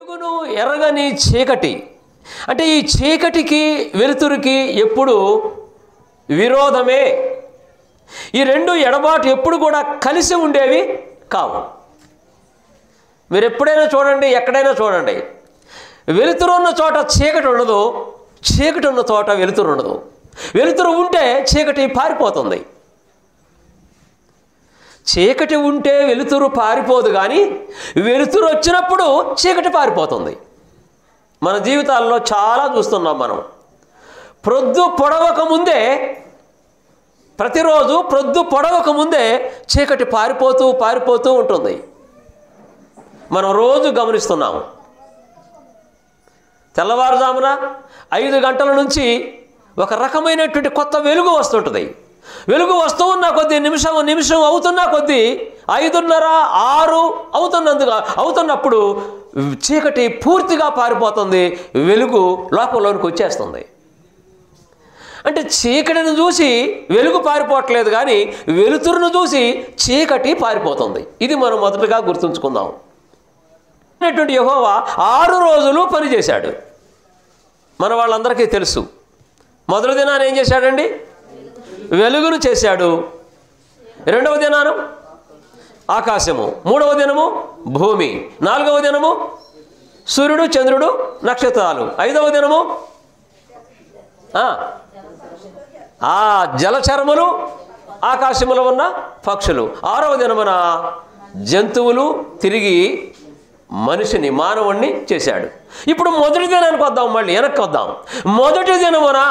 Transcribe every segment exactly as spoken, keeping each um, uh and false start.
వెలుగును ఎరగని చీకటి అంటే ఈ చీకటికి వెలుతురుకి ఎప్పుడు విరోధమే. ఈ రెండు ఎడబాటు ఎప్పుడు కూడా కలిసి ఉండేవి కావు. మీరు ఎప్పుడైనా చూడండి, ఎక్కడైనా చూడండి, వెలుతురు ఉన్న చోట చీకటి ఉండదు, చీకటి ఉన్న చోట వెలుతురు ఉండదు. వెలుతురు ఉంటే చీకటి పారిపోతుంది. చీకటి ఉంటే వెలుతురు పారిపోదు, కానీ వెలుతురు వచ్చినప్పుడు చీకటి పారిపోతుంది. మన జీవితాల్లో చాలా చూస్తున్నాం మనం. ప్రొద్దు పొడవక ముందే, ప్రతిరోజు ప్రొద్దు పొడవక ముందే చీకటి పారిపోతూ పారిపోతూ ఉంటుంది. మనం రోజు గమనిస్తున్నాము. తెల్లవారుజామున ఐదు గంటల నుంచి ఒక రకమైనటువంటి కొత్త వెలుగు వస్తుంటుంది. వెలుగు వస్తూ ఉన్న కొద్దీ నిమిషం నిమిషం అవుతున్న కొద్దీ ఐదున్నర ఆరు అవుతున్నందుకు అవుతున్నప్పుడు చీకటి పూర్తిగా పారిపోతుంది, వెలుగు లోకంలోనికి వచ్చేస్తుంది. అంటే చీకటిని చూసి వెలుగు పారిపోవట్లేదు, కానీ వెలుతురును చూసి చీకటి పారిపోతుంది. ఇది మనం మొదటగా గుర్తుంచుకుందాం. అనేటువంటి యెహోవా ఆరు రోజులు పనిచేశాడు. మన వాళ్ళందరికీ తెలుసు. మొదటి దినాన్ని ఏం చేశాడండి? వెలుగును చేశాడు. రెండవ దినాను ఆకాశము, మూడవ దినము భూమి, నాలుగవ దినము సూర్యుడు చంద్రుడు నక్షత్రాలు, ఐదవ దినము ఆ జలచరములు ఆకాశములో ఉన్న పక్షులు, ఆరవ దినమున జంతువులు తిరిగి మనిషిని మానవుణ్ణి చేశాడు. ఇప్పుడు మొదటి దినానికి వద్దాం, మళ్ళీ వెనక్కి వద్దాం. మొదటి దినమున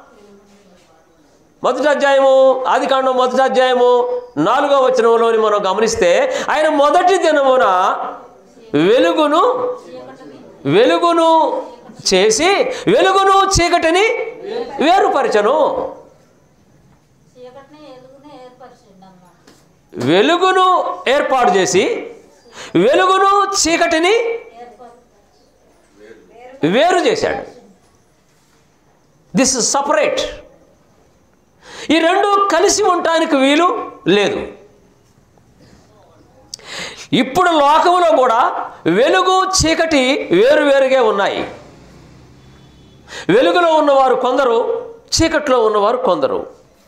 మొదటి అధ్యాయము ఆదికాండం మొదటి అధ్యాయము నాలుగో వచనంలోని మనం గమనిస్తే ఆయన మొదటి దినమున వెలుగును వెలుగును చేసి వెలుగును చీకటిని వేరుపరచను. వెలుగును ఏర్పాటు చేసి వెలుగును చీకటిని వేరు చేశాడు. This is separate. ఈ రెండు కలిసి ఉండటానికి వీలు లేదు. ఇప్పుడు లోకంలో కూడా వెలుగు చీకటి వేరువేరుగా ఉన్నాయి. వెలుగులో ఉన్నవారు కొందరు, చీకట్లో ఉన్నవారు కొందరు.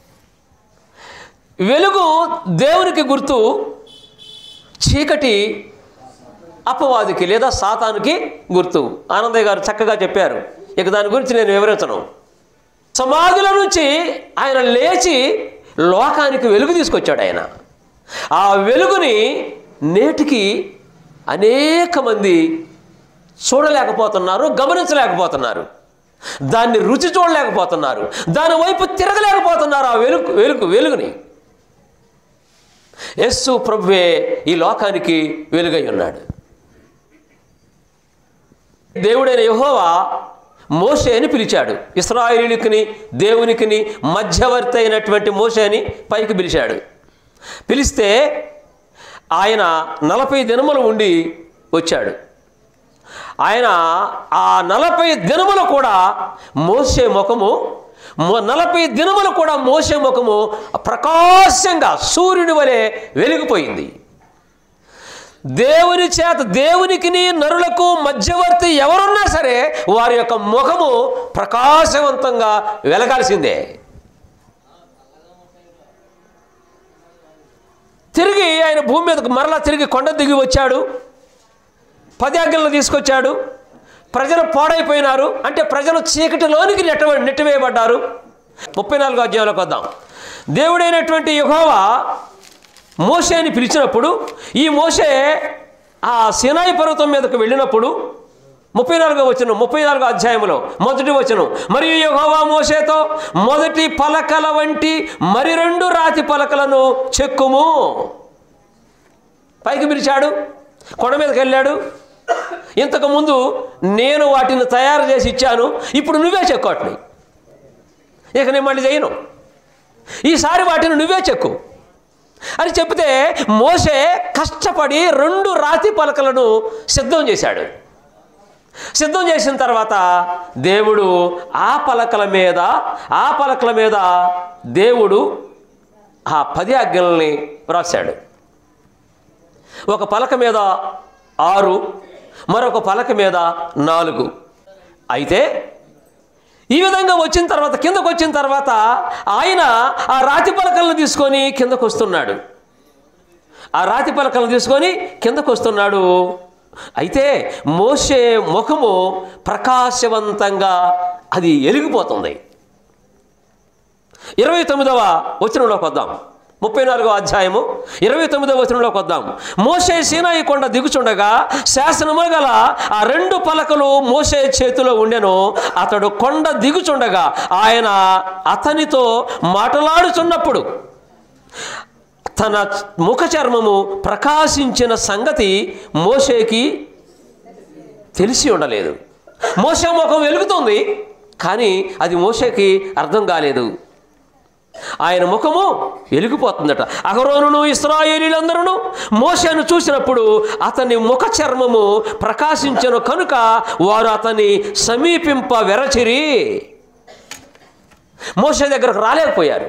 వెలుగు దేవునికి గుర్తు, చీకటి అపవాదికి లేదా సాతానుకి గుర్తు. ఆనందయ్య గారు చక్కగా చెప్పారు. ఇక దాని గురించి నేను వివరించను. సమాధుల నుంచి ఆయన లేచి లోకానికి వెలుగు తీసుకొచ్చాడు. ఆయన ఆ వెలుగుని నేటికి అనేక మంది చూడలేకపోతున్నారు, గమనించలేకపోతున్నారు, దాన్ని రుచి చూడలేకపోతున్నారు, దాని వైపు తిరగలేకపోతున్నారు. ఆ వెలుగు వెలుగు వెలుగుని యేసు ప్రభువే ఈ లోకానికి వెలుగై ఉన్నాడు. దేవుడైన యెహోవా మోషేని పిలిచాడు. ఇశ్రాయేలీయులకిని దేవునికిని మధ్యవర్తి అయినటువంటి మోషేని పైకి పిలిచాడు. పిలిస్తే ఆయన నలభై దినములు ఉండి వచ్చాడు. ఆయన ఆ నలభై దినములు కూడా మోషే ముఖము నలభై దినములు కూడా మోషే ముఖము ప్రకాశంగా సూర్యుని వలె వెలిగిపోయింది. దేవుని చేత దేవునికిని నరులకు మధ్యవర్తి ఎవరున్నా సరే వారి యొక్క ముఖము ప్రకాశవంతంగా వెలగాల్సిందే. తిరిగి ఆయన భూమి మీదకు మరలా తిరిగి కొండ దిగి వచ్చాడు. పది ఆజ్ఞలను తీసుకొచ్చాడు. ప్రజలు పాడైపోయినారు, అంటే ప్రజలు చీకటిలోనికి నెట్ట నెట్టివేయబడ్డారు. ముప్పై నాలుగో అధ్యాయంలోకి వద్దాం. దేవుడైనటువంటి యెహోవా మోషేని పిలిచినప్పుడు, ఈ మోషే ఆ సీనాయి పర్వతం మీదకు వెళ్ళినప్పుడు ముప్పై నాలుగో వచనం ముప్పై నాలుగో అధ్యాయంలో మొదటి వచనం, మరియు యెహోవా మోషేతో మొదటి పలకల వంటి మరి రెండు రాతి పలకలను చెక్కుము. పైకి పిలిచాడు, కొండ మీదకి వెళ్ళాడు. ఇంతకుముందు నేను వాటిని తయారు చేసి ఇచ్చాను, ఇప్పుడు నువ్వే చెక్కు వాటిని, ఇక నేను మళ్ళీ చేయను, ఈసారి వాటిని నువ్వే చెక్కు అని చెప్తే మోషే కష్టపడి రెండు రాతి పలకలను సిద్ధం చేశాడు. సిద్ధం చేసిన తర్వాత దేవుడు ఆ పలకల మీద ఆ పలకల మీద దేవుడు ఆ పది ఆజ్ఞల్ని రాశాడు. ఒక పలక మీద ఆరు, మరొక పలక మీద నాలుగు. అయితే ఈ విధంగా వచ్చిన తర్వాత కిందకు వచ్చిన తర్వాత ఆయన ఆ రాతి పలకలను తీసుకొని కిందకు వస్తున్నాడు. ఆ రాతి పలకలను తీసుకొని కిందకు వస్తున్నాడు. అయితే మోషే ముఖము ప్రకాశవంతంగా అది వెలిగిపోతుంది. ఇరవై తొమ్మిదవ వచనంలోకి వద్దాం. ముప్పై నాలుగవ అధ్యాయము ఇరవై తొమ్మిదవ వచనంలోకి వద్దాం. మోషే సీనాయి కొండ దిగుచుండగా శాసనము గల ఆ రెండు పలకలు మోషే చేతిలో ఉండెను. అతడు కొండ దిగుచుండగా ఆయన అతనితో మాట్లాడుచున్నప్పుడు తన ముఖ చర్మము ప్రకాశించిన సంగతి మోషేకి తెలిసి ఉండలేదు. మోషే ముఖం వెలుగుతుంది, కానీ అది మోషేకి అర్థం కాలేదు. ఆయన ముఖము వెలిగిపోతుందట. అహరోనును ఇశ్రాయేలీయులందరూ మోషేను చూసినప్పుడు అతని ముఖ చర్మము ప్రకాశించెను కనుక వారు అతన్ని సమీపింప వెరచిరి. మోషే దగ్గరకు రాలేకపోయారు.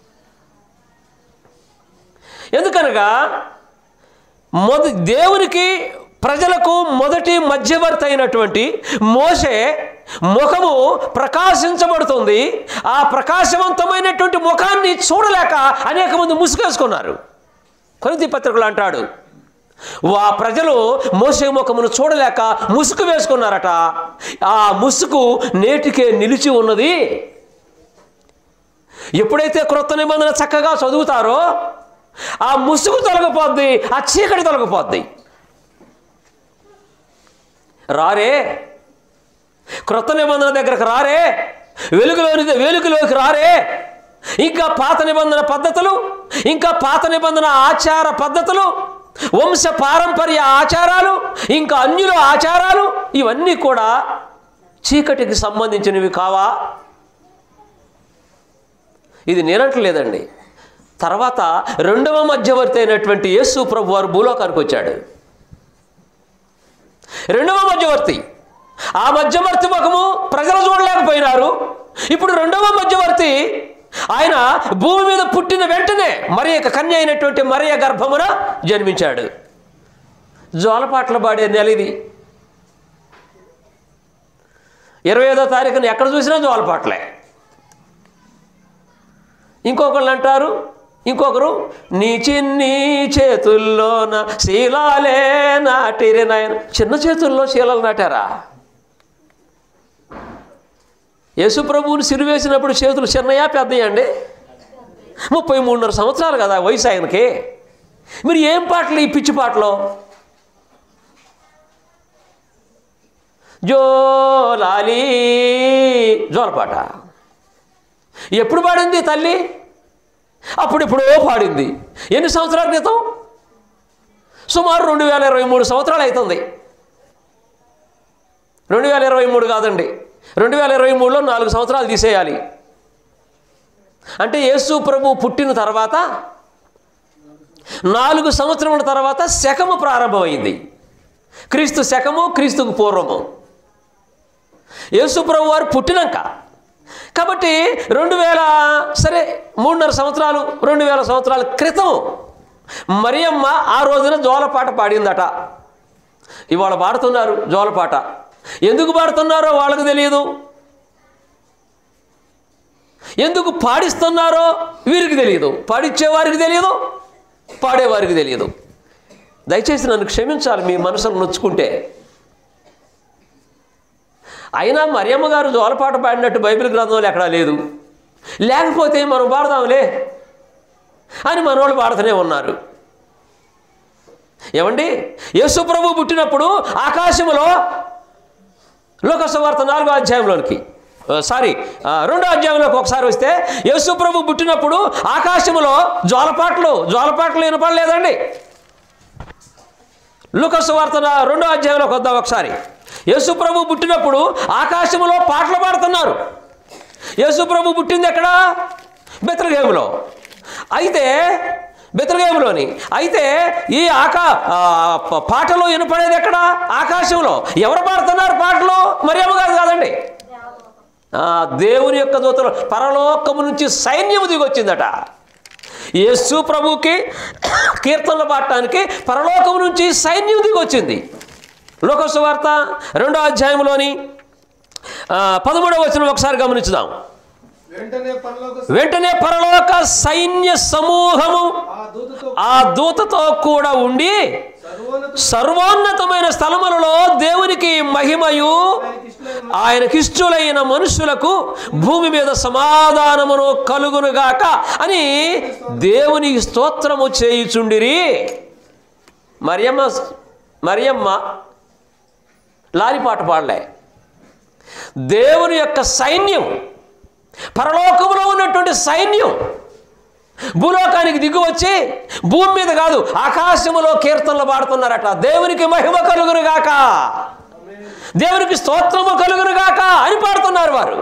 ఎందుకనగా మొద దేవునికి ప్రజలకు మొదటి మధ్యవర్తి అయినటువంటి మోషే ముఖము ప్రకాశించబడుతుంది. ఆ ప్రకాశవంతమైనటువంటి ముఖాన్ని చూడలేక అనేక మంది ముసుగేసుకున్నారు. కొరింథీ పత్రికలో అంటాడు, ఆ ప్రజలు మోషే ముఖమును చూడలేక ముసుగు వేసుకున్నారట. ఆ ముసుగు నేటికే నిలిచి ఉన్నది. ఎప్పుడైతే క్రొత్త నిబంధన చక్కగా చదువుతారో ఆ ముసుగు తొలగిపోద్ది, ఆ చీకటి తొలగిపోద్ది. రారే, క్రొత్త నిబంధన దగ్గరకు రారే, వెలుగులోని వెలుగులోకి రారే. ఇంకా పాత నిబంధన పద్ధతులు, ఇంకా పాత నిబంధన ఆచార పద్ధతులు, వంశ పారంపర్య ఆచారాలు, ఇంకా అన్యుల ఆచారాలు, ఇవన్నీ కూడా చీకటికి సంబంధించినవి కావా? ఇది నేనట్లేదండి. తర్వాత రెండవ మధ్యవర్తి అయినటువంటి యేసు ప్రభు వారు భూలోకానికి వచ్చాడు. రెండవ మధ్యవర్తి, ఆ మధ్యవర్తి ముఖము ప్రజలు చూడలేకపోయినారు. ఇప్పుడు రెండవ మధ్యవర్తి ఆయన భూమి మీద పుట్టిన వెంటనే మరి యొక్క కన్య అయినటువంటి మరియ గర్భమున జన్మించాడు. జోలపాటలు పాడే నెల ఇది. ఇరవై ఐదో తారీఖున ఎక్కడ చూసినా జోలపాటలే. ఇంకొకళ్ళు అంటారు, ఇంకొకరు నీ చిన్ని చేతుల్లోన శీలాలే నాటిరి నాయన. చిన్న చేతుల్లో శీలాలు నాటారా? యేసు ప్రభువుని సిలువేసినప్పుడు చేతులు చిన్నయా పెద్దయా అండి? ముప్పై మూడున్నర సంవత్సరాలు కదా వయసు ఆయనకి. మీరు ఏం పాటలు ఈ పిచ్చి పాటలో? జోలాలి జోలపాట ఎప్పుడు పాడింది తల్లి? అప్పుడెప్పుడో పాడింది. ఎన్ని సంవత్సరాల క్రితం? సుమారు రెండు వేల ఇరవై మూడు సంవత్సరాలు అవుతుంది. రెండు వేల ఇరవై మూడు కాదండి, రెండు వేల ఇరవై మూడులో నాలుగు సంవత్సరాలు తీసేయాలి. అంటే యేసు ప్రభు పుట్టిన తర్వాత నాలుగు సంవత్సరముల తర్వాత శకము ప్రారంభమైంది. క్రీస్తు శకము, క్రీస్తుకు పూర్వము. యేసు ప్రభు వారు పుట్టినాక కాబట్టి రెండు వేల సరే మూడున్నర సంవత్సరాలు రెండు వేల సంవత్సరాల క్రితం మరియమ్మ ఆ రోజున జోలపాట పాడిందట. ఇవాళ పాడుతున్నారు జోలపాట. ఎందుకు పాడుతున్నారో వాళ్ళకు తెలియదు, ఎందుకు పాడిస్తున్నారో వీరికి తెలియదు, పాడిచ్చేవారికి తెలియదు, పాడేవారికి తెలియదు. దయచేసి నన్ను క్షమించాలి మీ మనసును నొచ్చుకుంటే. అయినా మరియమ్మ గారు జోలపాట పాడినట్టు బైబిల్ గ్రంథంలో ఎక్కడా లేదు. లేకపోతే మనం పాడదాంలే అని మనోళ్ళు పాడుతూనే ఉన్నారు. ఏమండి, యేసు ప్రభు పుట్టినప్పుడు ఆకాశములో లోకసువార్త నాలుగో అధ్యాయంలోనికి సారీ రెండో అధ్యాయంలోకి ఒకసారి వస్తే యేసు ప్రభు పుట్టినప్పుడు ఆకాశములో జోలపాటలు జోలపాటలు వినపడలేదండి. లోకసువార్త రెండో అధ్యాయంలోకి వద్దాం ఒకసారి. యేసు ప్రభు పుట్టినప్పుడు ఆకాశములో పాటలు పాడుతున్నారు. యేసు ప్రభు పుట్టింది ఎక్కడ? బెత్లెహేములో. అయితే బెత్లెహేములోని అయితే ఈ ఆకా పాటలు వినపడేది ఎక్కడ? ఆకాశంలో. ఎవరు పాడుతున్నారు పాటలు? మరియమ్మ గారు కాదండి, దేవుని యొక్క దూతలు పరలోకము నుంచి సైన్యము దిగొచ్చిందట. యేసు ప్రభుకి కీర్తనలు పాడటానికి పరలోకము నుంచి సైన్యం దిగొచ్చింది. లూకా సువార్త రెండో అధ్యాయంలోని పదమూడవ వచనం ఒకసారి గమనించుదాం. వెంటనే పరలోక సైన్య సమూహము ఆ దూతతో కూడా ఉండి సర్వోన్నతమైన స్థలములలో దేవునికి మహిమయు ఆయనకిష్టులైన మనుషులకు భూమి మీద సమాధానమును కలుగునుగాక అని దేవుని స్తోత్రము చేయుచుండిరి. మరియమ్మ మరియమ్మ లాలిపాట పాడలే. దేవుని యొక్క సైన్యం, పరలోకంలో ఉన్నటువంటి సైన్యం భూలోకానికి దిగు వచ్చి భూమి మీద కాదు ఆకాశములో కీర్తనలు పాడుతున్నారట. దేవునికి మహిమ కలుగునుగాక, దేవునికి స్తోత్రము కలుగునుగాక అని పాడుతున్నారు వారు.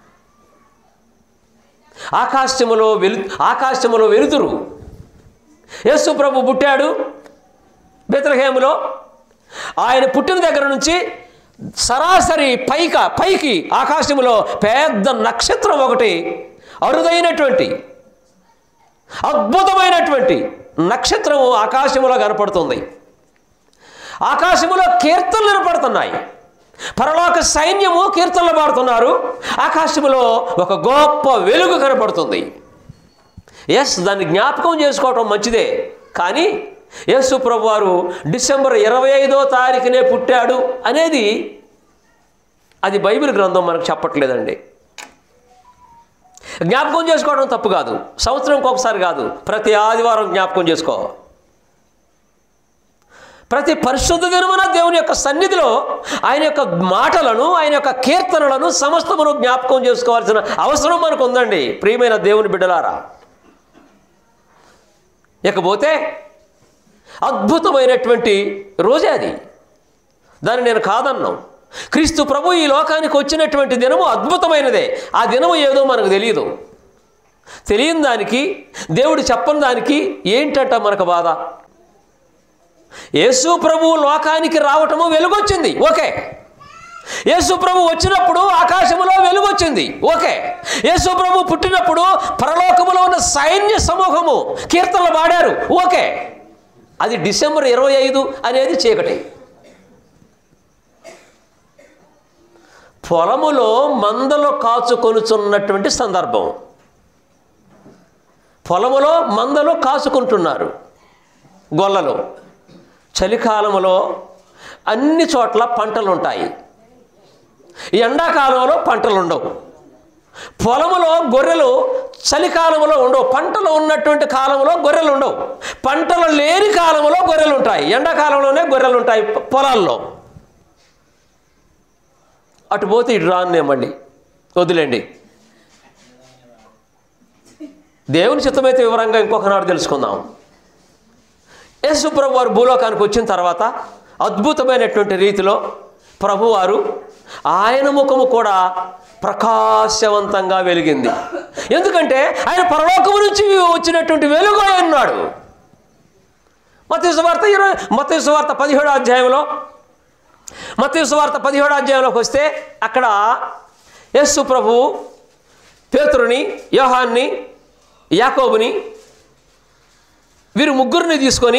ఆకాశములో వెలు ఆకాశములో వెలుతురు. యేసు ప్రభు పుట్టాడు బెత్లెహేములో. ఆయన పుట్టిన దగ్గర నుంచి సరాసరి పైక పైకి ఆకాశములో పెద్ద నక్షత్రం ఒకటి, అరుదైనటువంటి అద్భుతమైనటువంటి నక్షత్రము ఆకాశములో కనపడుతుంది. ఆకాశములో కీర్తనలు వినపడుతున్నాయి. పరలోక సైన్యము కీర్తనలు పాడుతున్నారు. ఆకాశములో ఒక గొప్ప వెలుగు కనపడుతుంది. ఎస్, దాన్ని జ్ఞాపకం చేసుకోవటం మంచిదే. కానీ యేసు ప్రభు వారు డిసెంబర్ ఇరవై ఐదో తారీఖునే పుట్టాడు అనేది అది బైబిల్ గ్రంథం మనకు చెప్పట్లేదండి. జ్ఞాపకం చేసుకోవడం తప్పు కాదు. సంవత్సరంకి ఒకసారి కాదు, ప్రతి ఆదివారం జ్ఞాపకం చేసుకో. ప్రతి పరిశుద్ధ దినమున దేవుని యొక్క సన్నిధిలో ఆయన యొక్క మాటలను, ఆయన యొక్క కీర్తనలను సమస్తమును జ్ఞాపకం చేసుకోవాల్సిన అవసరం మనకు ఉందండి ప్రియమైన దేవుని బిడ్డలారా. ఇకపోతే అద్భుతమైనటువంటి రోజే అది, దాన్ని నేను కాదన్నాను. క్రీస్తు ప్రభు ఈ లోకానికి వచ్చినటువంటి దినము అద్భుతమైనదే. ఆ దినము ఏదో మనకు తెలియదు. తెలియని దానికి, దేవుడు చెప్పని దానికి ఏంటంట మనకు బాధ. యేసు ప్రభు లోకానికి రావటము వెలుగొచ్చింది, ఓకే. యేసు ప్రభు వచ్చినప్పుడు ఆకాశములో వెలుగొచ్చింది, ఓకే. యేసు ప్రభు పుట్టినప్పుడు పరలోకములో ఉన్న సైన్య సమూహము కీర్తనలు పాడారు, ఓకే. అది డిసెంబర్ ఇరవై ఐదు అనేది చీకటి. పొలములో మందలు కాచుకొనుచున్నటువంటి సందర్భం. పొలములో మందలు కాచుకుంటున్నారు గొల్లలు. చలికాలంలో అన్ని చోట్ల పంటలు ఉంటాయి, ఎండాకాలంలో పంటలు ఉండవు. పొలములో గొర్రెలు చలికాలంలో ఉండవు, పంటలు ఉన్నటువంటి కాలంలో గొర్రెలు ఉండవు. పంటలు లేని కాలంలో గొర్రెలు ఉంటాయి, ఎండాకాలంలోనే గొర్రెలు ఉంటాయి పొలాల్లో. అటు పోతే ఇటు రాన్నే, మళ్ళీ వదిలేండి. దేవుని చిత్తమైతే వివరంగా ఇంకొకనాడు తెలుసుకుందాం. యేసు ప్రభు వారు భూలోకానికి వచ్చిన తర్వాత అద్భుతమైనటువంటి రీతిలో ప్రభువారు ఆయన ముఖము కూడా ప్రకాశవంతంగా వెలిగింది. ఎందుకంటే ఆయన పరలోకము నుంచి వచ్చినటువంటి వెలుగు అన్నాడు. మత్తయి సువార్త ఇరవై మత్తయి సువార్త పదిహేడో అధ్యాయంలో మత్తయి సువార్త పదిహేడో అధ్యాయంలోకి వస్తే అక్కడ యేసు ప్రభు పేతురుని, యోహాన్ని, యాకోబుని వీరు ముగ్గురిని తీసుకొని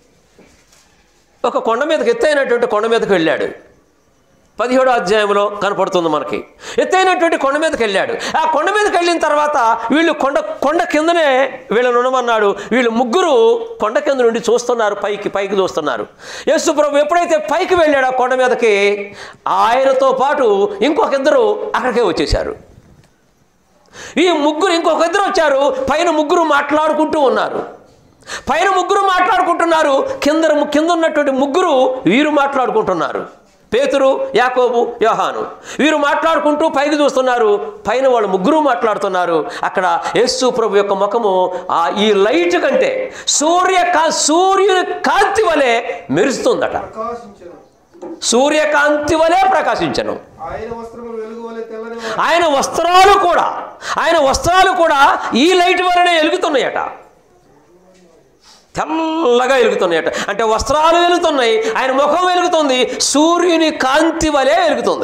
ఒక కొండ మీదకి, ఎత్తైనటువంటి కొండ మీదకి వెళ్ళాడు. పదిహేడో అధ్యాయంలో కనపడుతుంది మనకి. ఎత్తైనటువంటి కొండ మీదకి వెళ్ళాడు. ఆ కొండ మీదకి వెళ్ళిన తర్వాత వీళ్ళు కొండ కొండ కిందనే వీళ్ళని ఉండమన్నాడు. వీళ్ళు ముగ్గురు కొండ కింద నుండి చూస్తున్నారు, పైకి పైకి చూస్తున్నారు. యేసు ప్రభు ఎప్పుడైతే పైకి వెళ్ళాడు ఆ కొండ మీదకి, ఆయనతో పాటు ఇంకొక ఇద్దరు అక్కడికే వచ్చేశారు. ఈ ముగ్గురు ఇంకొక ఇద్దరు వచ్చారు. పైన ముగ్గురు మాట్లాడుకుంటూ ఉన్నారు. పైన ముగ్గురు మాట్లాడుకుంటున్నారు, కింద కింద ఉన్నటువంటి ముగ్గురు వీరు మాట్లాడుకుంటున్నారు. పేతురు, యాకోబు, యోహాను వీరు మాట్లాడుకుంటూ పైకి చూస్తున్నారు. పైన వాళ్ళు ముగ్గురు మాట్లాడుతున్నారు. అక్కడ యేసు ప్రభు యొక్క ముఖము ఆ ఈ లైట్ కంటే సూర్య కా సూర్యుని కాంతి వలె మెరుస్తుందట. సూర్యకాంతి వలె ప్రకాశించను. ఆయన వస్త్రాలు కూడా ఆయన వస్త్రాలు కూడా ఈ లైట్ వలనే వెలుగుతున్నాయట. తెల్లగా వెలుగుతున్నాయట. అంటే వస్త్రాలు వెలుగుతున్నాయి, ఆయన ముఖం వెలుగుతుంది, సూర్యుని కాంతి వలె వెలుగుతుంది.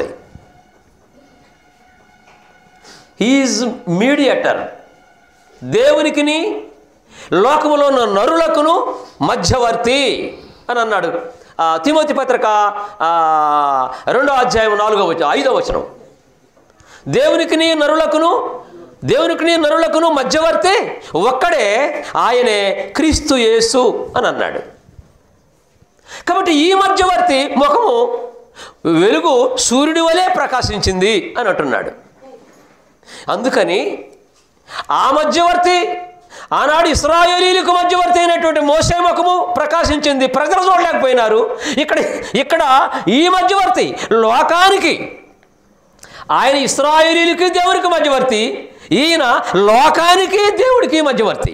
హీఈస్ మీడియేటర్, దేవునికిని లోకములో ఉన్న నరులకును మధ్యవర్తి అని అన్నాడు తిమోతి పత్రిక రెండో అధ్యాయం నాలుగో వచనం ఐదో వచనం, దేవునికిని నరులకును దేవునికిని నరులకును మధ్యవర్తి ఒక్కడే, ఆయనే క్రీస్తు యేసు అని అన్నాడు. కాబట్టి ఈ మధ్యవర్తి ముఖము వెలుగు సూర్యుడి వలె ప్రకాశించింది అని అంటున్నాడు. అందుకని ఆ మధ్యవర్తి ఆనాడు ఇశ్రాయేలీయులకు మధ్యవర్తి అయినటువంటి మోషే ముఖము ప్రకాశించింది, ప్రజలు చూడలేకపోయినారు. ఇక్కడ ఇక్కడ ఈ మధ్యవర్తి లోకానికి, ఆయన ఇశ్రాయేలీయులకి దేవునికి మధ్యవర్తి, ఈయన లోకానికి దేవుడికి మధ్యవర్తి.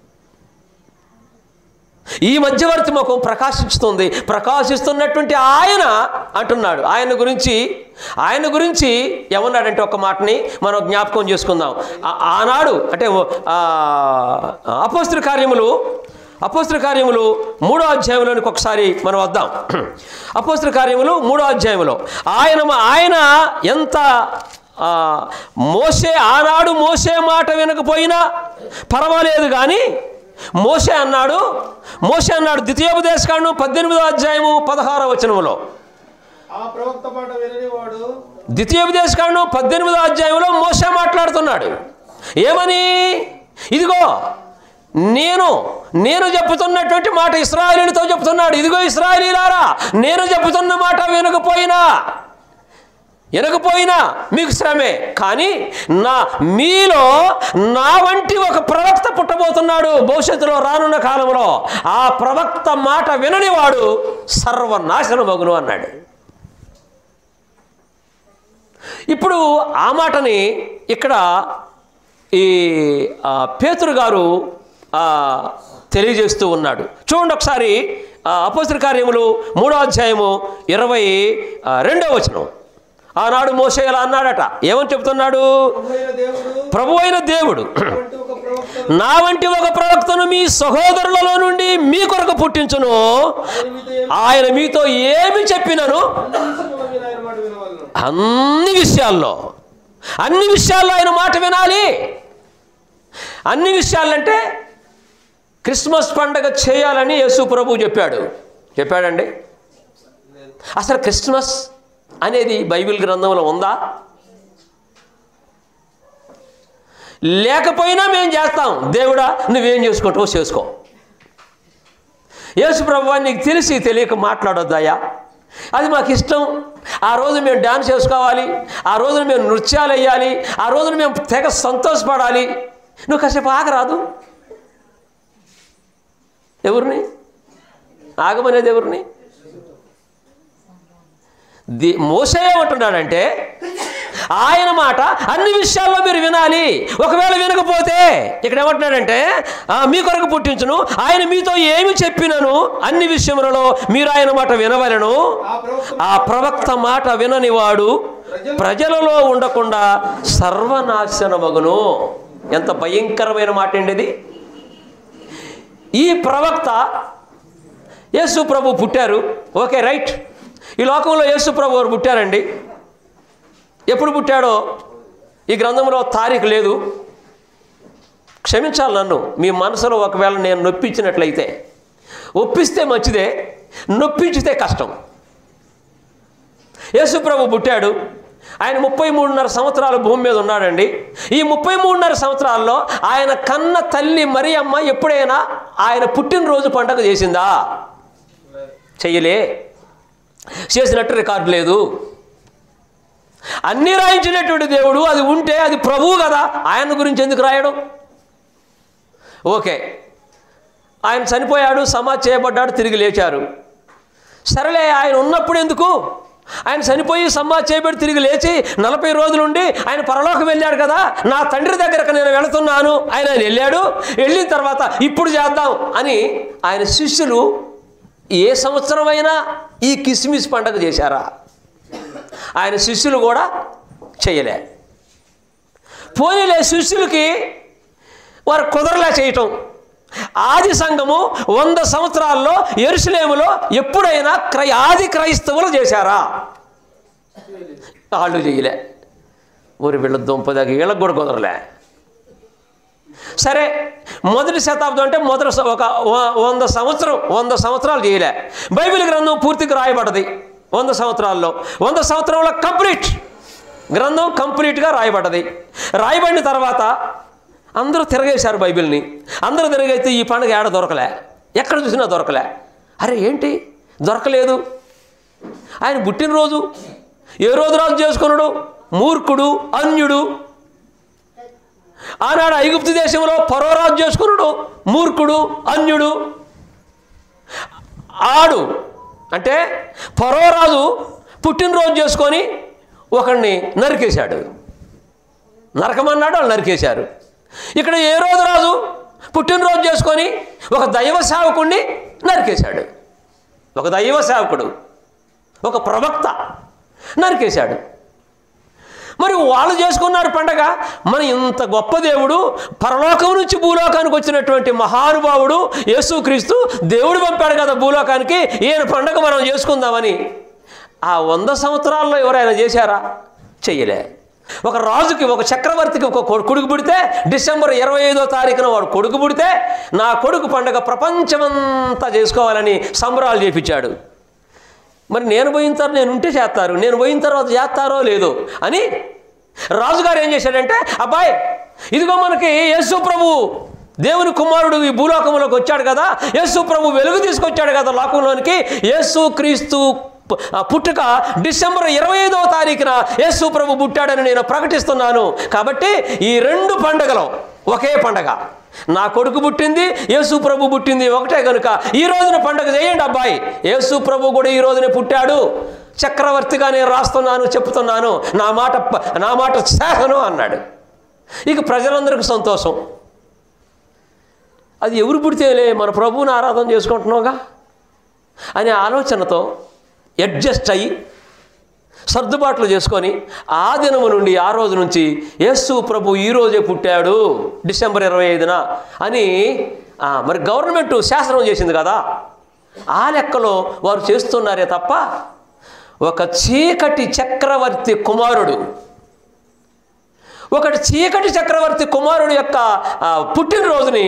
ఈ మధ్యవర్తి ముఖం ప్రకాశిస్తుంది. ప్రకాశిస్తున్నటువంటి ఆయన అంటున్నాడు. ఆయన గురించి ఆయన గురించి ఏమన్నాడంటే ఒక మాటని మనం జ్ఞాపకం చేసుకుందాం. ఆనాడు అంటే అపోస్తల కార్యములు అపోస్తల కార్యములు మూడో అధ్యాయంలోనికి ఒకసారి మనం వద్దాం. అపోస్తల కార్యములు మూడో అధ్యాయంలో ఆయన ఆయన ఎంత మోసే ఆనాడు మోసే మాట వినకపోయినా పర్వాలేదు, కానీ మోసే అన్నాడు మోసే అన్నాడు ద్వితీయోపదేశకాండం పద్దెనిమిదో అధ్యాయము పదహారో వచనములో, ద్వితీయోపదేశకాండం పద్దెనిమిదో అధ్యాయంలో మోసే మాట్లాడుతున్నాడు. ఏమని? ఇదిగో నేను నేను చెప్పుతున్నటువంటి మాట ఇశ్రాయేలీయులతో చెప్తున్నాడు. ఇదిగో ఇశ్రాయేలీయులారా, నేను చెప్పుతున్న మాట వినకపోయినా వినకపోయినా మీకు శ్రమే, కానీ నా మీలో నా వంటి ఒక ప్రవక్త పుట్టబోతున్నాడు భవిష్యత్తులో రానున్న కాలంలో. ఆ ప్రవక్త మాట విననివాడు సర్వనాశనమగును అన్నాడు. ఇప్పుడు ఆ మాటని ఇక్కడ ఈ పేతురు గారు తెలియజేస్తూ ఉన్నాడు. చూడండి ఒకసారి అపోస్తల కార్యములు మూడో అధ్యాయము ఇరవై రెండో వచనం. ఆనాడు మోషే ఇలా అన్నాడట. ఏమని చెప్తున్నాడు? ప్రభు అయిన దేవుడు నా వంటి ఒక ప్రవక్తను మీ సహోదరులలో నుండి మీ కొరకు పుట్టించును, ఆయన మీతో ఏమి చెప్పినను అన్ని విషయాల్లో అన్ని విషయాల్లో ఆయన మాట వినాలి. అన్ని విషయాలంటే క్రిస్మస్ పండగ చేయాలని యేసు ప్రభు చెప్పాడు. చెప్పాడండి? అసలు క్రిస్మస్ అనేది బైబిల్ గ్రంథంలో ఉందా? లేకపోయినా మేము చేస్తాం. దేవుడా నువ్వేం చేసుకుంటావో చేసుకో. యేసు ప్రభువా నీకు తెలిసి తెలియక మాట్లాడొద్దాయా, అది మాకు ఇష్టం. ఆ రోజు మేము డాన్స్ చేసుకోవాలి, ఆ రోజున మేము నృత్యాలు వేయాలి, ఆ రోజున మేము తెగ సంతోషపడాలి. నువ్వు కాసేపు ఆగరాదు. ఎవరిని ఆగమనేది? ఎవరిని? ది మోసే ఏమంటున్నాడంటే ఆయన మాట అన్ని విషయాల్లో మీరు వినాలి. ఒకవేళ వినకపోతే ఇక్కడ ఏమంటున్నాడంటే మీ కొరకు పుట్టించును, ఆయన మీతో ఏమి చెప్పినను అన్ని విషయములలో మీరు ఆయన మాట వినవలెను. ఆ ప్రవక్త మాట విననివాడు ప్రజలలో ఉండకుండా సర్వనాశనమగును. ఎంత భయంకరమైన మాట అండి ఇది. ఈ ప్రవక్త యేసు ప్రభు పుట్టారు, ఓకే రైట్. ఈ లోకంలో యేసు ప్రభు వారు పుట్టారండి. ఎప్పుడు పుట్టాడో ఈ గ్రంథంలో తారీఖు లేదు. క్షమించాలి నన్ను, మీ మనసులో ఒకవేళ నేను నొప్పించినట్లయితే. ఒప్పిస్తే మంచిదే, నొప్పించితే కష్టం. యేసు ప్రభు పుట్టాడు. ఆయన ముప్పై మూడున్నర సంవత్సరాలు భూమి మీద ఉన్నాడండి. ఈ ముప్పై మూడున్నర సంవత్సరాల్లో ఆయన కన్న తల్లి మరియమ్మ ఎప్పుడైనా ఆయన పుట్టినరోజు పండుగ చేసిందా? చెయ్యలే. చేసినట్టు రికార్డు లేదు. అన్నీ రాయించినటువంటి దేవుడు, అది ఉంటే అది ప్రభువు కదా, ఆయన గురించి ఎందుకు రాయడం? ఓకే, ఆయన చనిపోయాడు, సమాధి చేయబడ్డాడు, తిరిగి లేచారు. సరేలే, ఆయన ఉన్నప్పుడు ఎందుకు? ఆయన చనిపోయి సమాధి చేయబడి తిరిగి లేచి నలభై రోజులుండి ఆయన పరలోకం వెళ్ళాడు కదా, నా తండ్రి దగ్గరకు నేను వెళుతున్నాను ఆయన వెళ్ళాడు. వెళ్ళిన తర్వాత ఇప్పుడు చేద్దాం అని ఆయన శిష్యులు ఏ సంవత్సరమైనా ఈ కిస్మిస్ పండుగ చేశారా? ఆయన శిష్యులు కూడా చేయలే. పోనీలే, శిష్యులకి వారు కుదరలే చేయటం. ఆది సంఘము వంద సంవత్సరాల్లో యెరూషలేములో ఎప్పుడైనా క్రై ఆది క్రైస్తవులు చేశారా? వాళ్ళు చేయలే. ఊరి వీళ్ళ దుంపదాకి వీళ్ళకి కూడా కుదరలే. సరే, మొదటి శతాబ్దం అంటే మొదటి ఒక వంద సంవత్సరం వంద సంవత్సరాలు చేయలే. బైబిల్ గ్రంథం పూర్తిగా రాయబడ్డది వంద సంవత్సరాల్లో. వంద సంవత్సరంలో కంప్లీట్ గ్రంథం కంప్లీట్గా రాయబడ్డది. రాయబడిన తర్వాత అందరూ తిరగేశారు బైబిల్ని. అందరూ తిరగైతే ఈ పండుగ ఏడ దొరకలే, ఎక్కడ చూసినా దొరకలే. అరే ఏంటి దొరకలేదు? ఆయన పుట్టినరోజు ఏ రోజు రాజు చేసుకున్నాడు? మూర్ఖుడు, అన్యుడు. ఆనాడు ఐగుప్తు దేశంలో ఫరో రాజు చేసుకున్నాడు, మూర్ఖుడు, అన్యుడు. ఆడు అంటే ఫరో రాజు పుట్టినరోజు చేసుకొని ఒకడిని నరికేశాడు. నరకమన్నాడు, వాళ్ళు నరికేశారు. ఇక్కడ ఏ రోజు రాజు పుట్టినరోజు చేసుకొని ఒక దైవ సేవకుడిని నరికేశాడు. ఒక దైవ సేవకుడు, ఒక ప్రవక్త నరికేశాడు. మరి వాళ్ళు చేసుకున్నారు పండగ. మన ఇంత గొప్ప దేవుడు, పరలోకం నుంచి భూలోకానికి వచ్చినటువంటి మహానుభావుడు యేసుక్రీస్తు దేవుడు పంపాడు కదా భూలోకానికి, ఈయన పండగ మనం చేసుకుందామని ఆ వంద సంవత్సరాల్లో ఎవరైనా చేశారా? చెయ్యలే. ఒక రాజుకి, ఒక చక్రవర్తికి ఒక కొడుకు పుడితే డిసెంబర్ ఇరవై ఐదో తారీఖున వాడు కొడుకు పుడితే నా కొడుకు పండగ ప్రపంచమంతా చేసుకోవాలని సంబరాలు చేపించాడు. మరి నేను పోయిన తర్వాత నేను ఉంటే చేస్తారు, నేను పోయిన తర్వాత చేస్తారో లేదో అని రాజుగారు ఏం చేశాడంటే, అబ్బాయి ఇదిగో మనకి యేసు ప్రభు దేవుని కుమారుడు ఈ భూలోకంలోకి వచ్చాడు కదా, యేసు ప్రభు వెలుగు తీసుకొచ్చాడు కదా లోకంలోనికి, యేసు క్రీస్తు పుట్టుక డిసెంబర్ ఇరవై ఐదవ తారీఖున యేసు ప్రభు పుట్టాడని నేను ప్రకటిస్తున్నాను. కాబట్టి ఈ రెండు పండుగలు ఒకే పండగ. నా కొడుకు పుట్టింది, యేసు ప్రభు పుట్టింది ఒకటే కనుక ఈ రోజున పండుగ చేయండి అబ్బాయి. యేసు ప్రభు కూడా ఈ రోజునే పుట్టాడు, చక్రవర్తిగా నేను రాస్తున్నాను, చెప్తున్నాను, నా మాట నా మాట శాసనం అన్నాడు. ఇక ప్రజలందరికీ సంతోషం. అది ఎవరు పుడితేలే మన ప్రభువుని ఆరాధన చేసుకుంటున్నావుగా అనే ఆలోచనతో అడ్జస్ట్ అయ్యి సర్దుబాట్లు చేసుకొని ఆ దినము నుండి ఆ రోజు నుంచి యేసు ప్రభు ఈరోజే పుట్టాడు డిసెంబర్ ఇరవై ఐదున అని మరి గవర్నమెంట్ శాసనం చేసింది కదా, ఆ లెక్కలో వారు చేస్తున్నారే తప్ప ఒక చీకటి చక్రవర్తి కుమారుడు ఒకటి చీకటి చక్రవర్తి కుమారుడు యొక్క పుట్టినరోజుని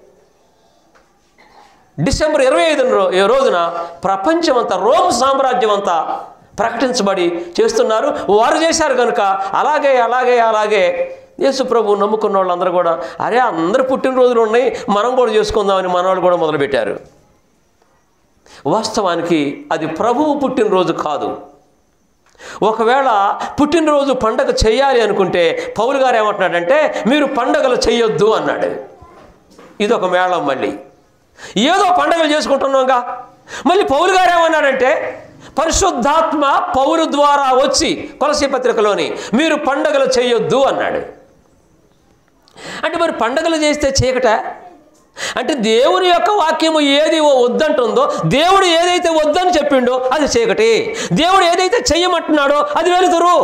డిసెంబర్ ఇరవై ఐదు రోజున ప్రపంచమంతా, రోమ్ సామ్రాజ్యం అంతా ప్రకటించబడి చేస్తున్నారు. వారు చేశారు కనుక అలాగే అలాగే అలాగే యేసు ప్రభు నమ్ముకున్న వాళ్ళందరూ కూడా అరే అందరు పుట్టినరోజులు ఉన్నాయి మనం కూడా చేసుకుందామని మనవాళ్ళు కూడా మొదలుపెట్టారు. వాస్తవానికి అది ప్రభువు పుట్టినరోజు కాదు. ఒకవేళ పుట్టినరోజు పండగ చేయాలి అనుకుంటే పౌలు గారు ఏమంటున్నాడంటే మీరు పండగలు చేయొద్దు అన్నాడు. ఇది ఒక మేళం. మళ్ళీ ఏదో పండగలు చేసుకుంటున్నాంగా. మళ్ళీ పౌలు గారు ఏమన్నాడంటే పరిశుద్ధాత్మ పౌలు ద్వారా వచ్చి కొలసీ పత్రికలోని మీరు పండగలు చేయొద్దు అన్నాడు. అంటే మరి పండగలు చేస్తే చీకట అంటే దేవుని యొక్క వాక్యము ఏది వద్దంటుందో, దేవుడు ఏదైతే వద్దని చెప్పిండో అది చీకటి, దేవుడు ఏదైతే చెయ్యమంటున్నాడో అది వెలుతురు,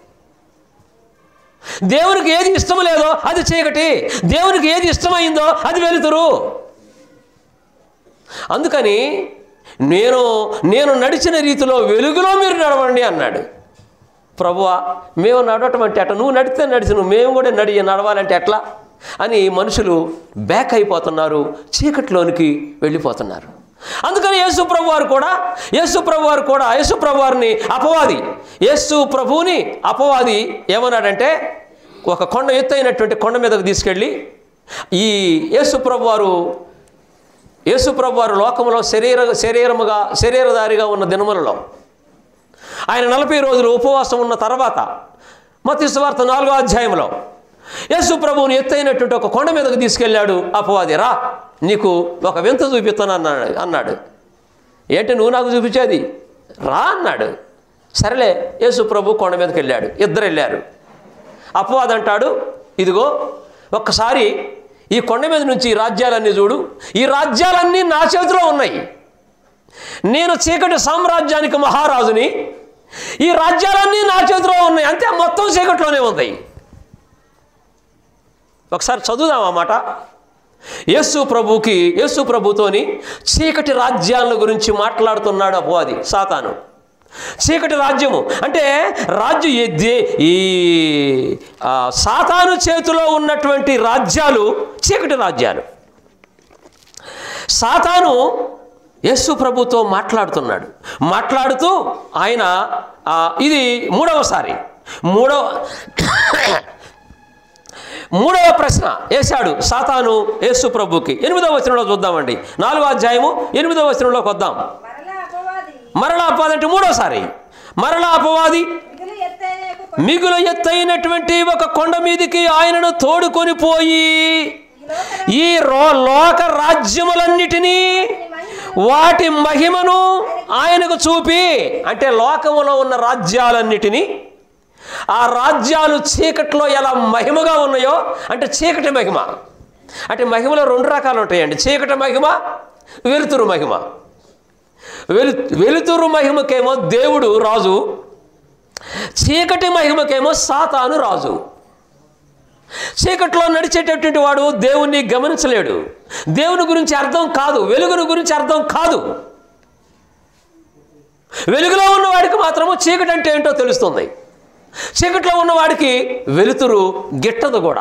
దేవునికి ఏది ఇష్టం లేదో అది చీకటి, దేవునికి ఏది ఇష్టమైందో అది వెలుతురు. అందుకని నేను నేను నడిచిన రీతిలో వెలుగులో మీరు నడవండి అన్నాడు. ప్రభువా మేము నడవటం అంటే అట్లా, నువ్వు నడితే నడిచి మేము కూడా నడి నడవాలంటే ఎట్లా అని మనుషులు బ్యాక్ అయిపోతున్నారు, చీకటిలోనికి వెళ్ళిపోతున్నారు. అందుకని యేసు ప్రభు వారు కూడా యేసు ప్రభు వారు కూడా యేసు ప్రభు వారిని అపవాది యేసు ప్రభువుని అపవాది ఏమన్నాడంటే ఒక కొండ ఎత్తైనటువంటి కొండ మీదకు తీసుకెళ్ళి ఈ యేసు ప్రభు వారు యేసు ప్రభు వారు లోకంలో శరీర శరీరముగా శరీరధారిగా ఉన్న దినములలో ఆయన నలభై రోజులు ఉపవాసం ఉన్న తర్వాత మత్తయి సువార్త నాలుగో అధ్యాయంలో యేసు ప్రభువుని ఎత్తైనటువంటి ఒక కొండ మీదకు తీసుకెళ్ళాడు అపవాది. రా నీకు ఒక వింత చూపిస్తాను అన్నాడు అన్నాడు ఏంటి నువ్వు నాకు చూపించేది? రా అన్నాడు. సరేలే యేసు ప్రభు కొండ మీదకి వెళ్ళాడు, ఇద్దరు వెళ్ళారు. అపవాది అంటాడు ఇదిగో ఒక్కసారి ఈ కొండ మీద నుంచి ఈ రాజ్యాలన్నీ చూడు, ఈ రాజ్యాలన్నీ నా చేతిలో ఉన్నాయి, నేను చీకటి సామ్రాజ్యానికి మహారాజుని, ఈ రాజ్యాలన్నీ నా చేతిలో ఉన్నాయి, అంతే మొత్తం చీకట్లోనే ఉన్నాయి. ఒకసారి చదువుదాం ఆ మాట. యేసు ప్రభుకి యేసు ప్రభుతోని చీకటి రాజ్యాల గురించి మాట్లాడుతున్నాడు అపవాది సాతాను. చీకటి రాజ్యము అంటే రాజ్యం ఈ సాతాను చేతిలో ఉన్నటువంటి రాజ్యాలు చీకటి రాజ్యాలు. సాతాను యేసు ప్రభుతో మాట్లాడుతున్నాడు. మాట్లాడుతూ ఆయన ఇది మూడవసారి మూడవ మూడవ ప్రశ్న వేశాడు సాతాను యేసు ప్రభుకి. ఎనిమిదవ వచనంలో చూద్దామండి. నాలుగో అధ్యాయము ఎనిమిదవ వచనంలోకి వద్దాం. మరలా అపవాది అంటే మూడోసారి మరలా అపవాది మిగులు ఎత్తైనటువంటి ఒక కొండ మీదికి ఆయనను తోడుకొని పోయి ఈ రో లోక రాజ్యములన్నిటినీ వాటి మహిమను ఆయనకు చూపి, అంటే లోకములో ఉన్న రాజ్యాలన్నిటినీ, ఆ రాజ్యాలు చీకట్లో ఎలా మహిమగా ఉన్నాయో, అంటే చీకటి మహిమ అంటే మహిమలో రెండు రకాలు ఉంటాయండి. చీకటి మహిమ, వెలుతురు మహిమ. వెలు వెలుతురు మహిమకేమో దేవుడు రాజు, చీకటి మహిమకేమో సాతాను రాజు. చీకట్లో నడిచేటటువంటి వాడు దేవుణ్ణి గమనించలేడు, దేవుని గురించి అర్థం కాదు, వెలుగుని గురించి అర్థం కాదు. వెలుగులో ఉన్నవాడికి మాత్రము చీకటి అంటే ఏంటో తెలుస్తుంది. చీకట్లో ఉన్నవాడికి వెలుతురు గిట్టదు కూడా.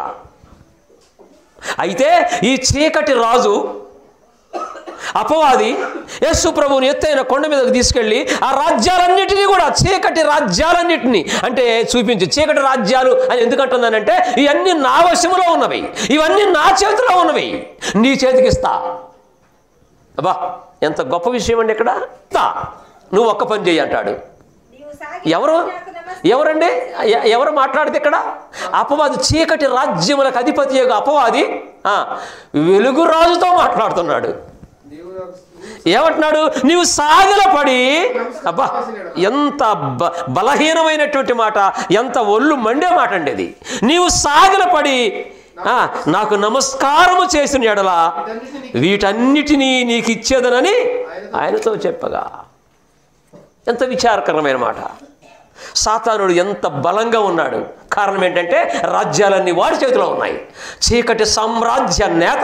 అయితే ఈ చీకటి రాజు అపవాది యేసు ప్రభువుని ఎత్తైన కొండ మీదకు తీసుకెళ్ళి ఆ రాజ్యాలన్నిటినీ కూడా, చీకటి రాజ్యాలన్నిటినీ అంటే చూపించి, చీకటి రాజ్యాలు అని ఎందుకంటున్నానంటే ఇవన్నీ నా వశములో ఉన్నవి, ఇవన్నీ నా చేతిలో ఉన్నవి, నీ చేతికి ఇస్తా. అబ్బా ఎంత గొప్ప విషయం అండి. ఇక్కడ నువ్వు ఒక్క పని చేయి అంటాడు. ఎవరు ఎవరండి ఎవరు మాట్లాడితే ఇక్కడ? అపవాది, చీకటి రాజ్యములకు అధిపతి అపవాది వెలుగు రాజుతో మాట్లాడుతున్నాడు. ఏమంటున్నాడు? నీవు సాగిలపడి, అబ్బా ఎంత బ బలహీనమైనటువంటి మాట, ఎంత ఒళ్ళు మండే మాట అండి ఇది. నీవు సాగిలపడి నాకు నమస్కారము చేసిన ఎడల వీటన్నిటినీ నీకు ఇచ్చేదనని ఆయనతో చెప్పగా. ఎంత విచారకరమైన మాట. సాతానుడు ఎంత బలంగా ఉన్నాడు. కారణం ఏంటంటే రాజ్యాలన్నీ వాడి చేతిలో ఉన్నాయి. చీకటి సామ్రాజ్య నేత.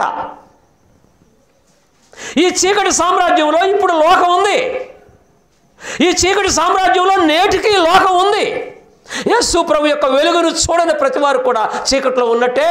ఈ చీకటి సామ్రాజ్యంలో ఇప్పుడు లోకం ఉంది. ఈ చీకటి సామ్రాజ్యంలో నేటికి లోకం ఉంది. యేసు ప్రభు యొక్క వెలుగును చూడని ప్రతి వారు కూడా చీకట్లో ఉన్నట్టే.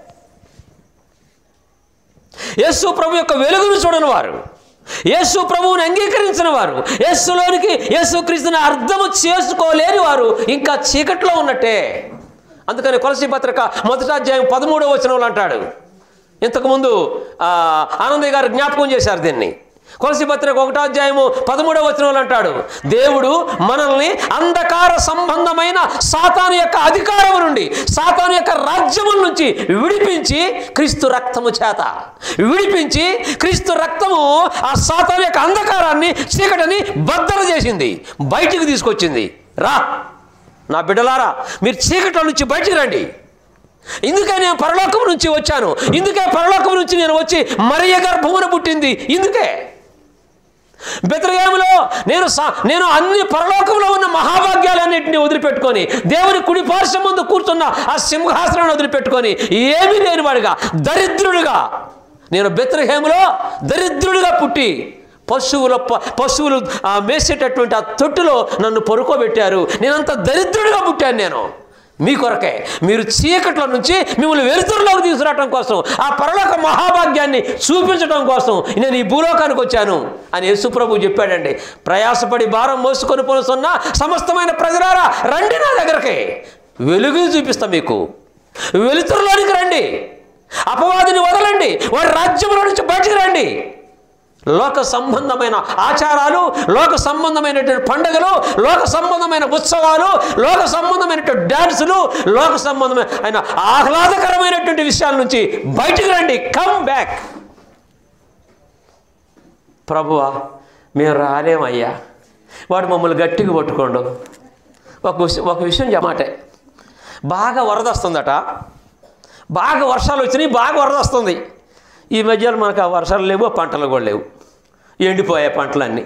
యేసు ప్రభు యొక్క వెలుగును చూడని వారు, యేసు ప్రభువుని అంగీకరించిన వారు, యేసులోనికి యేసుక్రీస్తుని అర్థము చేసుకోలేని వారు ఇంకా చీకట్లో ఉన్నట్టే. అందుకని కొలసీ పత్రిక మొదటి అధ్యాయం పదమూడవ వచనంలో అంటాడు. ఇంతకుముందు ఆనందయ్య గారు జ్ఞాపకం చేశారు దీన్ని. కొలసీ పత్రిక ఒకటో అధ్యాయము పదమూడవ వచనంలో అంటాడు, దేవుడు మనల్ని అంధకార సంబంధమైన సాతాను యొక్క అధికారము నుండి, సాతాను యొక్క రాజ్యము నుంచి విడిపించి క్రీస్తు రక్తము చేత విడిపించి, క్రీస్తు రక్తము ఆ సాతాను యొక్క అంధకారాన్ని, చీకటిని బద్దలు చేసింది, బయటికి తీసుకొచ్చింది. రా నా బిడ్డలారా, మీరు చీకట్ల నుంచి బయటికి రండి. ఇందుకే నేను పరలోకం నుంచి వచ్చాను, ఇందుకే పరలోకం నుంచి నేను వచ్చి మరియ గర్భమున పుట్టింది. ఇందుకే బెత్లెహేములో నేను నేను అన్ని పరలోకంలో ఉన్న మహాభాగ్యాలన్నింటినీ వదిలిపెట్టుకొని, దేవుని కుడి పార్శ్వం ముందు కూర్చున్న ఆ సింహాసనాన్ని వదిలిపెట్టుకొని, ఏమీ లేని వాడిగా, దరిద్రుడిగా, నేను బెత్లెహేములో దరిద్రుడిగా పుట్టి పశువుల పశువులు మేసేటటువంటి ఆ తొట్టులో నన్ను పరుకోబెట్టారు. నేనంత దరిద్రుడిగా పుట్టాను నేను మీ కొరకే. మీరు చీకట్ల నుంచి మిమ్మల్ని వెలుతురులోకి తీసుకురావడం కోసం, ఆ పరలోక మహాభాగ్యాన్ని చూపించడం కోసం నేను ఈ భూలోకానికి వచ్చాను అని యేసుప్రభు చెప్పాడండి. ప్రయాసపడి భారం మోసుకొని పోతున్న సమస్తమైన ప్రజలారా రండి నా దగ్గరకి, వెలుగు చూపిస్తా మీకు. వెలుతురులోనికి రండి, అపవాదిని వదలండి, వాడి రాజ్యంలో నుంచి బయటికి రండి. లోక సంబంధమైన ఆచారాలు, లోక సంబంధమైనటువంటి పండుగలు, లోక సంబంధమైన ఉత్సవాలు, లోక సంబంధమైనటువంటి డ్యాన్సులు, లోక సంబంధమైన ఆహ్లాదకరమైనటువంటి విషయాల నుంచి బయటికి రండి. Come back. ప్రభువా మేము రాలేమయ్యా, వాడు మమ్మల్ని గట్టిగా పట్టుకోండు. ఒక ఒక విషయం చెప్పమాటే, బాగా వరద వస్తుందట, బాగా వర్షాలు వచ్చినాయి, బాగా వరద వస్తుంది. ఈ మధ్యలో మనకు ఆ వర్షాలు లేవు, పంటలు కూడా లేవు, ఎండిపోయాయి పంటలన్నీ.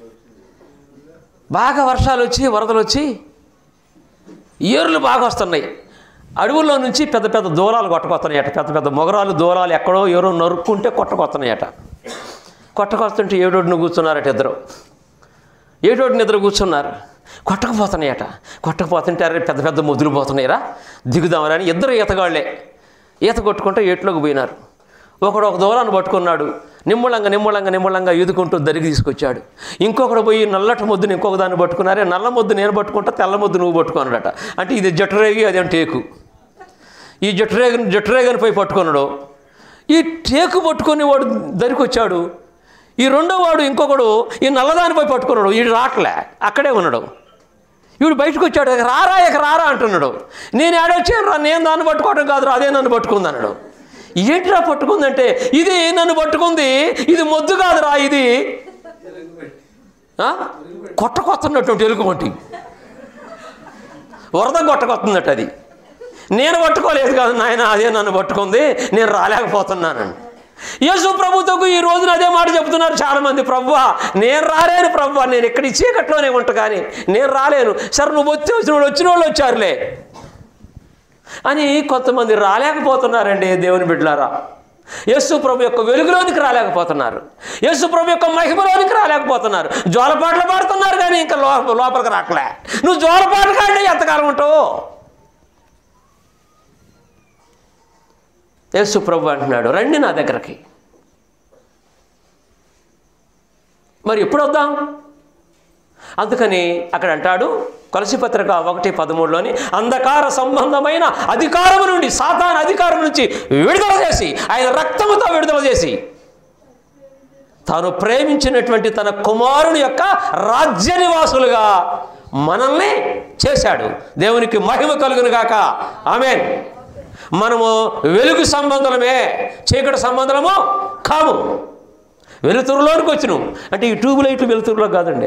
బాగా వర్షాలు వచ్చి వరదలు వచ్చి ఏరులు బాగా వస్తున్నాయి. అడవుల్లో నుంచి పెద్ద పెద్ద దూరాలు కొట్టకొస్తున్నాయట, పెద్ద పెద్ద మొగరాలు దూరాలు ఎక్కడో ఎవరో నరుక్కుంటే కొట్టకొస్తున్నాయట. కొట్టకొస్తుంటే ఏడోడిని కూర్చున్నారట ఇద్దరు, ఏడోడిని ఇద్దరు కూర్చున్నారు. కొట్టకపోతున్నాయట, కొట్టకపోతుంటే అరే పెద్ద పెద్ద ముద్దులు పోతున్నాయిరా, దిగుదామని అని ఇద్దరు ఈతగాళ్లే ఈత కొట్టుకుంటే ఏట్లోకి పోయినారు. ఒకడు ఒక దూరాన్ని పట్టుకున్నాడు, నిమ్మళంగా నిమ్మళంగా నిమ్మళంగా ఈదుకుంటూ దరికి తీసుకొచ్చాడు. ఇంకొకడు పోయి నల్లటి మొద్దుని ఇంకొక దాన్ని పట్టుకున్నారే, నల్ల మొద్దు నేను పట్టుకుంటా, తెల్ల మొద్దు నువ్వు పట్టుకున్నాడట. అంటే ఇది జట్టురేగి అదేం టేకు. ఈ జట్టురేగని జట్టురేగని పోయి పట్టుకున్నాడు. ఈ టేకు పట్టుకొని వాడు దరికి వచ్చాడు. ఈ రెండో వాడు ఇంకొకడు ఈ నల్లదానిపై పట్టుకున్నాడు. వీడు రాట్లే, అక్కడే ఉన్నాడు. వీడు బయటకు వచ్చాడు, రారా ఇక రారా అంటున్నాడు. నేను ఆడొచ్చాను రా, నేను దాన్ని పట్టుకోవడం కాదు రా, అదే నన్ను పట్టుకుంది అన్నాడు. ఏంటిరా పట్టుకుందంటే, ఇది నన్ను పట్టుకుంది, ఇది మొద్దు కాదురా, ఇది కొట్ట కొత్తన్నటువంటి ఎలుగుబంటి, వరద కొట్టకొస్తుందట. అది నేను పట్టుకోలేదు కాదు నాయన, అదే నన్ను పట్టుకుంది, నేను రాలేకపోతున్నానండి. యేసు ప్రభుతో ఈ రోజున అదే మాట చెప్తున్నారు చాలామంది. ప్రభువా నేను రాలేను ప్రభువా, నేను ఇక్కడ ఈ చీకట్లోనే ఉంటా కానీ నేను రాలేను. సరే నువ్వు వచ్చి వచ్చిన వాళ్ళు వచ్చిన వాళ్ళు వచ్చారులే అని కొంతమంది రాలేకపోతున్నారండి. దేవుని బిడ్డలారా, యేసు ప్రభు యొక్క వెలుగులోనికి రాలేకపోతున్నారు, యేసు ప్రభు యొక్క మహిమలోనికి రాలేకపోతున్నారు. జోలపాటలు పాడుతున్నారు కానీ ఇంకా లో లోపలికి రాకలే. నువ్వు జోలపాటలు కాండి ఎంతకాలం ఉంటావు? యేసు ప్రభు అంటున్నాడు, రండి నా దగ్గరకి. మరి ఎప్పుడు వద్దాం? అందుకని అక్కడ అంటాడు కొలసీ పత్రిక ఒకటి పదమూడులోని, అంధకార సంబంధమైన అధికారం నుండి, సాతాను అధికారం నుంచి విడుదల చేసి, ఆయన రక్తముతో విడుదల చేసి, తాను ప్రేమించినటువంటి తన కుమారుని యొక్క రాజ్య నివాసులుగా మనల్ని చేశాడు. దేవునికి మహిమ కలుగును గాక. ఆమేన్. మనము వెలుగు సంబంధమే, చీకటి సంబంధము కాము. వెలుతురులోనికి వచ్చినాం అంటే ఈ ట్యూబ్ లైట్లు వెలుతురులో కాదండి,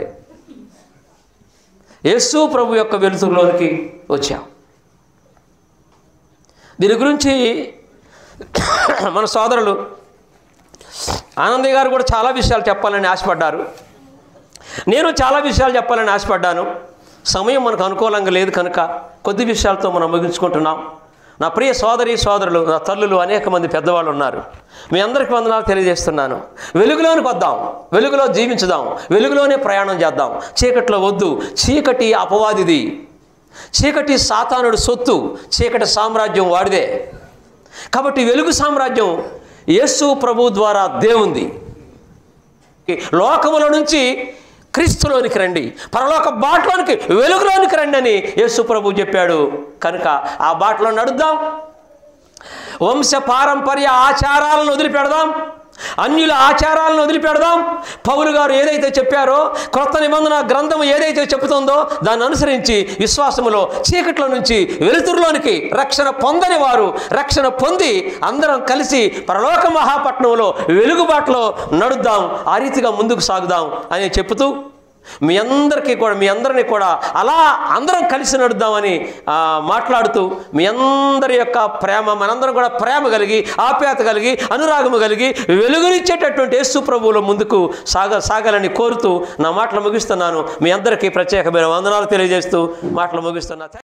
యేసు ప్రభు యొక్క వెలుతురులోనికి వచ్చాం. దీని గురించి మన సోదరులు ఆనందయ్య గారు కూడా చాలా విషయాలు చెప్పాలని ఆశపడ్డారు. నేను చాలా విషయాలు చెప్పాలని ఆశపడ్డాను. సమయం మనకు అనుకూలంగా లేదు కనుక కొద్ది విషయాలతో మనం ముగించుకుంటున్నాం. నా ప్రియ సోదరి సోదరులు, నా తల్లులు, అనేక మంది పెద్దవాళ్ళు ఉన్నారు. మీ అందరికీ వందనాలు తెలియజేస్తున్నాను. వెలుగులోనికి వద్దాం, వెలుగులో జీవించుదాం, వెలుగులోనే ప్రయాణం చేద్దాం. చీకట్లో వద్దు. చీకటి అపవాదిది, చీకటి సాతానుడు సొత్తు, చీకటి సామ్రాజ్యం వాడిదే. కాబట్టి వెలుగు సామ్రాజ్యం యేసు ప్రభు ద్వారా దేవుంది. లోకముల నుంచి క్రీస్తులోనికి రండి, పరలోక బాటలోనికి, వెలుగులోనికి రండి అని యేసు ప్రభు చెప్పాడు. కనుక ఆ బాటలో నడుద్దాం. వంశ పారంపర్య ఆచారాలను వదిలిపెడదాం, అన్యుల ఆచారాలను వదిలిపెడదాం. పౌలు గారు ఏదైతే చెప్పారో, క్రొత్త నిబంధన గ్రంథం ఏదైతే చెబుతుందో దాన్ని అనుసరించి విశ్వాసములో చీకట్ల నుంచి వెలుతురులోనికి రక్షణ పొందని వారు రక్షణ పొంది అందరం కలిసి పరలోక మహాపట్నంలో వెలుగుబాటులో నడుద్దాం. ఆ రీతిగా ముందుకు సాగుదాం అని చెప్తూ మీ అందరికీ కూడా మీ అందరినీ కూడా అలా అందరం కలిసి నడుద్దామని మాట్లాడుతూ మీ అందరి యొక్క ప్రేమ, మనందరం కూడా ప్రేమ కలిగి, ఆప్యాయత కలిగి, అనురాగము కలిగి వెలుగునిచ్చేటటువంటి యేసు ప్రభువులో ముందుకు సాగ సాగాలని కోరుతూ నా మాటలు ముగిస్తున్నాను. మీ అందరికీ ప్రత్యేకమైన వందనాలు తెలియజేస్తూ మాటలు ముగిస్తున్నా.